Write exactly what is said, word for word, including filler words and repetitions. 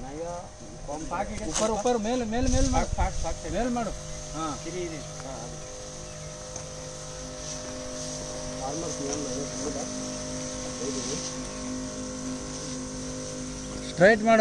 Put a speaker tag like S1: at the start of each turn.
S1: ऊपर ऊपर mail mail mail मार फाट फाट मेल मारो हां इरी इरी हां ಆಲ್ಮೋಸ್ಟ್ ಏನು ಇಲ್ಲ ಸ್ಟ್ರೈಟ್ ಮಾಡು